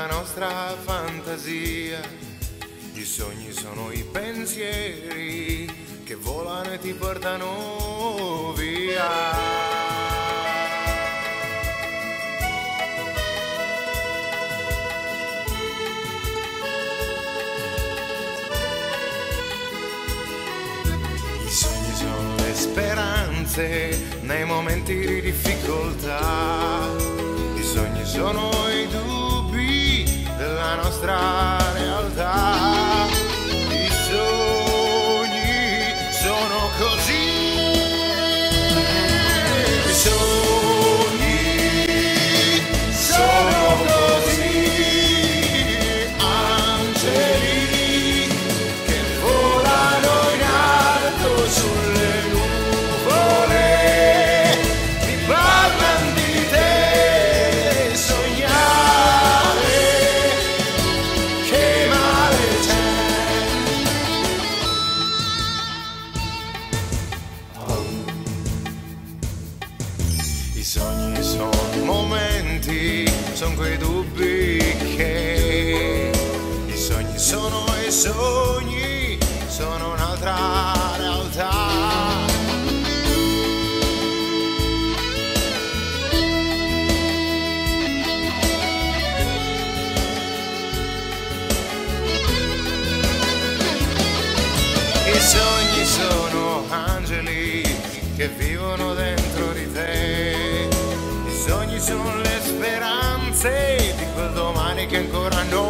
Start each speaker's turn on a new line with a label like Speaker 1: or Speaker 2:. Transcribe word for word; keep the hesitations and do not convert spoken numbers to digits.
Speaker 1: della nostra fantasia. I sogni sono i pensieri che volano e ti portano via. Speranze nei momenti di difficoltà. I sogni sono i dubbi della nostra realtà. I sogni sono così. I sogni sono così. Angeli che volano in alto sulle sono quei dubbi che i sogni sono i sogni, sono un'altra realtà. I sogni sono angeli che vivono dentro di te. I sogni sono le speranze di quel domani che ancora non